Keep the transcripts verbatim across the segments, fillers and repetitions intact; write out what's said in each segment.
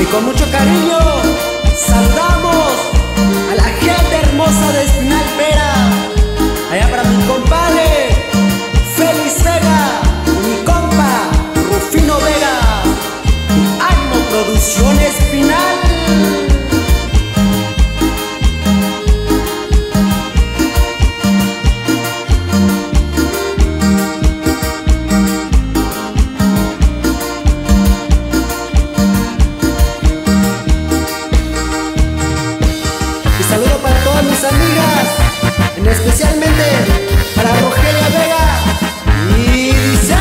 Y con mucho cariño saludamos a la gente hermosa de Espinal Vera. Allá para mi compadre Félix Vega y mi compa Rufino Vega. Ánimo Producción Espinal. Saludo para todas mis amigas, en especialmente para Rogelia Vega. Y dice: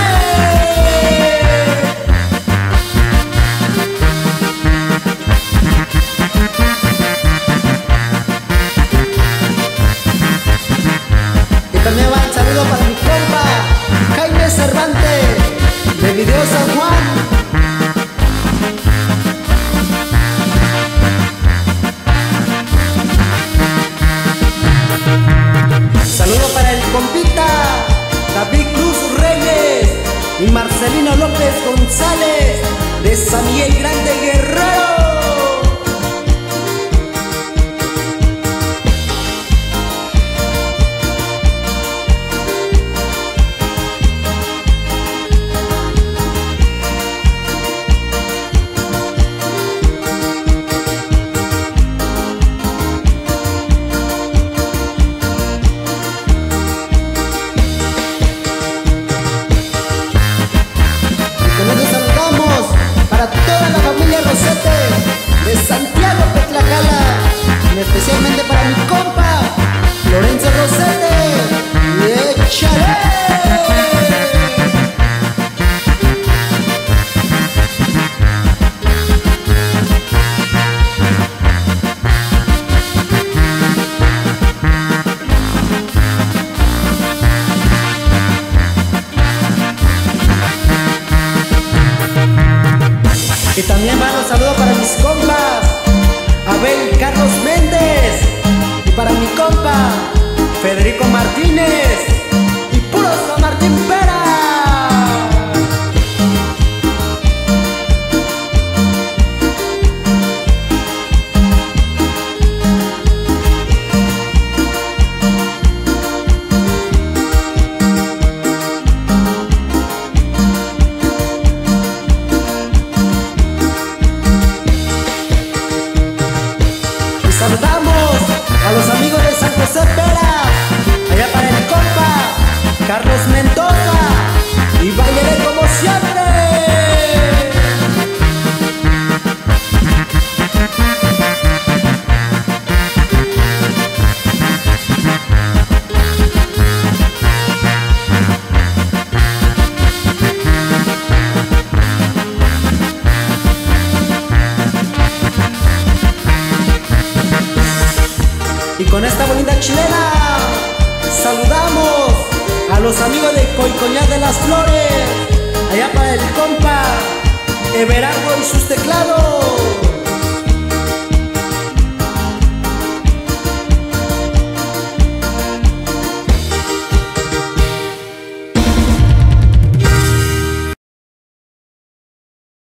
y también va un saludo para mi compa Jaime Cervantes de Video San Juan. Saludo para el compita David Cruz Reyes y Marcelino López González de San Miguel Grande Guerrero. De Santiago Petlacala, y especialmente para mi compa Lorenzo Rosete. ¡Y échale! Y también van los saludos para mis compas Abel Carlos Méndez, y para mi compa Federico Martínez y puro San Martín Vera. Saludamos a los amigos de San José Vera, allá para el compa Carlos Mendoza, y bailaré como siempre. Y con esta bonita chilena saludamos a los amigos de Coicoñá de las Flores.